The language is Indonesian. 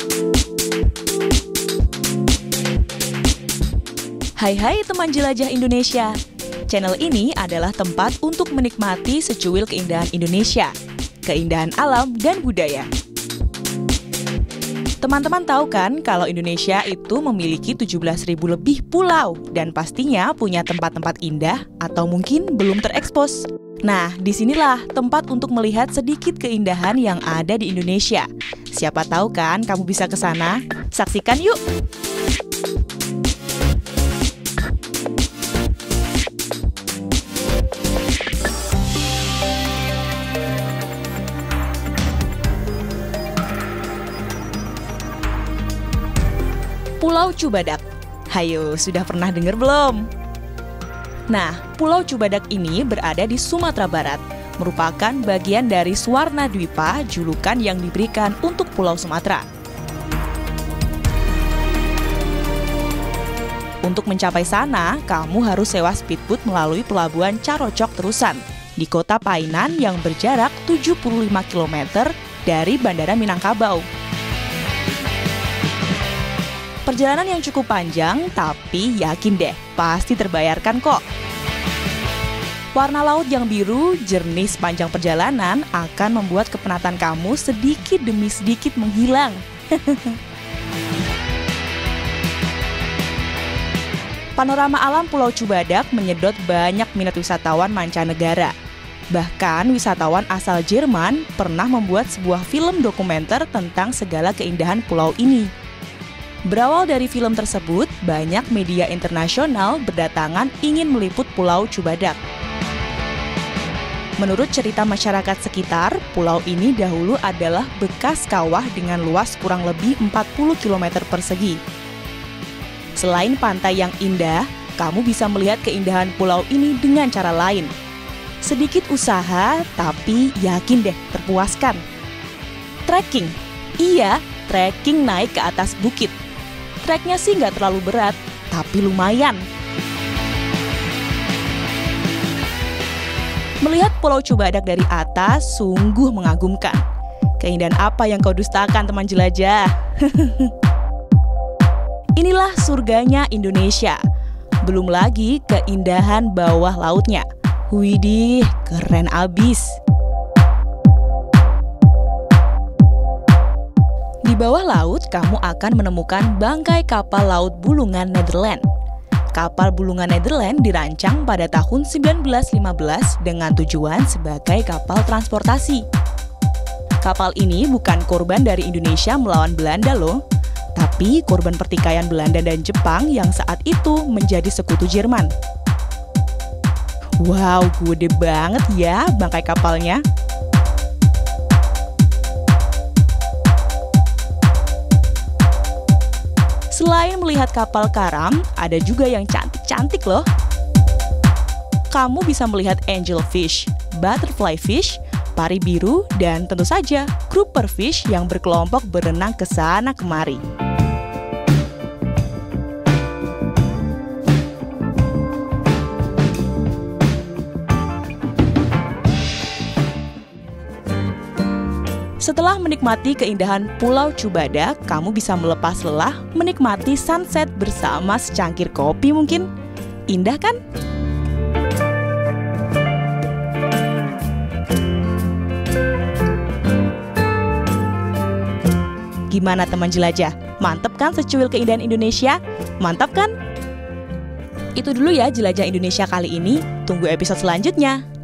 Hai teman jelajah Indonesia. Channel ini adalah tempat untuk menikmati secuil keindahan Indonesia, keindahan alam dan budaya. Teman-teman tahu kan kalau Indonesia itu memiliki 17.000 lebih pulau dan pastinya punya tempat-tempat indah atau mungkin belum terekspos. Nah, disinilah tempat untuk melihat sedikit keindahan yang ada di Indonesia. Siapa tahu kan kamu bisa ke sana? Saksikan yuk! Pulau Cubadak. Hayo, sudah pernah dengar belum? Nah, Pulau Cubadak ini berada di Sumatera Barat, merupakan bagian dari Suwarna Dwipa, julukan yang diberikan untuk Pulau Sumatera. Untuk mencapai sana, kamu harus sewa speedboat melalui pelabuhan Carocok Terusan di Kota Painan yang berjarak 75 km dari Bandara Minangkabau. Perjalanan yang cukup panjang, tapi yakin deh, pasti terbayarkan kok. Warna laut yang biru, jernih sepanjang perjalanan akan membuat kepenatan kamu sedikit demi sedikit menghilang. Panorama alam Pulau Cubadak menyedot banyak minat wisatawan mancanegara. Bahkan wisatawan asal Jerman pernah membuat sebuah film dokumenter tentang segala keindahan pulau ini. Berawal dari film tersebut, banyak media internasional berdatangan ingin meliput Pulau Cubadak. Menurut cerita masyarakat sekitar, pulau ini dahulu adalah bekas kawah dengan luas kurang lebih 40 km persegi. Selain pantai yang indah, kamu bisa melihat keindahan pulau ini dengan cara lain. Sedikit usaha, tapi yakin deh terpuaskan. Trekking. Iya, trekking naik ke atas bukit. Treknya sih nggak terlalu berat, tapi lumayan. Melihat Pulau Cubadak dari atas sungguh mengagumkan. Keindahan apa yang kau dustakan, teman jelajah? Inilah surganya Indonesia. Belum lagi keindahan bawah lautnya. Widih, keren abis. Di bawah laut, kamu akan menemukan bangkai kapal laut Bulungan Nederland. Kapal Bulungan Nederland dirancang pada tahun 1915 dengan tujuan sebagai kapal transportasi. Kapal ini bukan korban dari Indonesia melawan Belanda loh, tapi korban pertikaian Belanda dan Jepang yang saat itu menjadi sekutu Jerman. Wow, gede banget ya bangkai kapalnya. Selain melihat kapal karam, ada juga yang cantik-cantik loh. Kamu bisa melihat angelfish, butterfly fish, pari biru, dan tentu saja grouper fish yang berkelompok berenang ke sana kemari. Setelah menikmati keindahan Pulau Cubadak, kamu bisa melepas lelah menikmati sunset bersama secangkir kopi mungkin. Indah kan? Gimana teman jelajah? Mantap kan secuil keindahan Indonesia? Mantap kan? Itu dulu ya jelajah Indonesia kali ini. Tunggu episode selanjutnya.